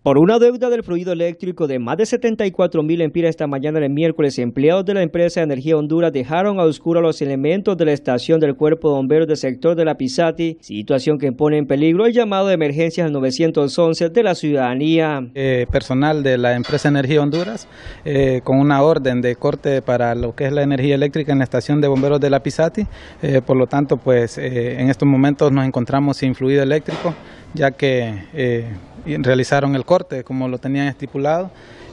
Por una deuda del fluido eléctrico de más de 74.000 lempiras esta mañana del miércoles, empleados de la empresa de Energía Honduras dejaron a oscuro los elementos de la estación del Cuerpo de Bomberos del sector de la Pisati, situación que pone en peligro el llamado de emergencias al 911 de la ciudadanía. Personal de la empresa Energía Honduras con una orden de corte para lo que es la energía eléctrica en la estación de bomberos de la Pisati, por lo tanto pues en estos momentos nos encontramos sin fluido eléctrico, ya que realizaron el corte como lo tenían estipulado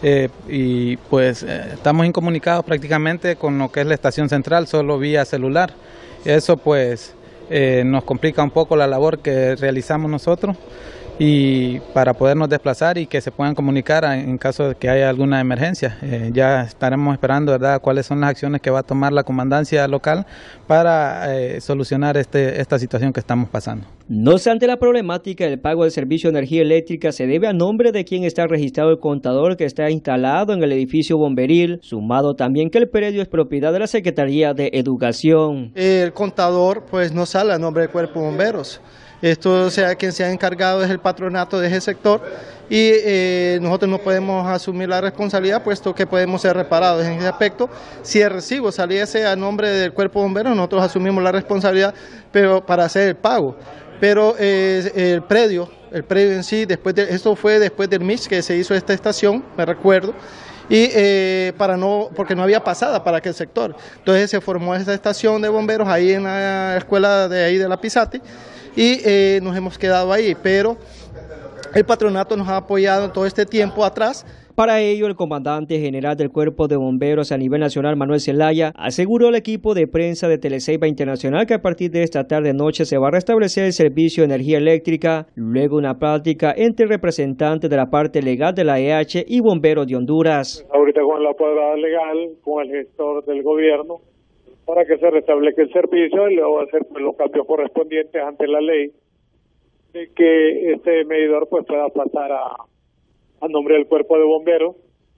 y pues estamos incomunicados prácticamente con lo que es la estación central, solo vía celular. Eso pues nos complica un poco la labor que realizamos nosotros y para podernos desplazar y que se puedan comunicar en caso de que haya alguna emergencia. Ya estaremos esperando, ¿verdad?, cuáles son las acciones que va a tomar la comandancia local para solucionar esta situación que estamos pasando. No obstante, la problemática del pago del servicio de energía eléctrica se debe a nombre de quien está registrado el contador que está instalado en el edificio bomberil, sumado también que el predio es propiedad de la Secretaría de Educación. El contador pues no sale a nombre del Cuerpo de Bomberos. Esto, o sea, quien se ha encargado es el patronato de ese sector y nosotros no podemos asumir la responsabilidad puesto que podemos ser reparados en ese aspecto. Si el recibo saliese a nombre del Cuerpo de Bomberos, nosotros asumimos la responsabilidad pero para hacer el pago. Pero el predio en sí, esto fue después del MIS que se hizo esta estación, me recuerdo, y porque no había pasada para aquel sector. Entonces se formó esta estación de bomberos ahí en la escuela de ahí de la Pisati y nos hemos quedado ahí, pero el patronato nos ha apoyado todo este tiempo atrás. Para ello, el comandante general del Cuerpo de Bomberos a nivel nacional, Manuel Zelaya, aseguró al equipo de prensa de Teleseiba Internacional que a partir de esta tarde-noche se va a restablecer el servicio de energía eléctrica, luego una práctica entre representantes de la parte legal de la EH y bomberos de Honduras. Ahorita con la cuadrada legal, con el gestor del gobierno, para que se restablezca el servicio y luego hacer los cambios correspondientes ante la ley, de que este medidor pues pueda pasar a nombre del Cuerpo de Bomberos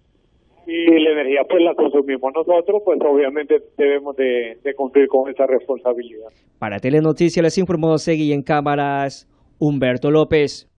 y la energía pues la consumimos nosotros, pues obviamente debemos de cumplir con esa responsabilidad. Para Telenoticias les informó Seguí en cámaras Humberto López.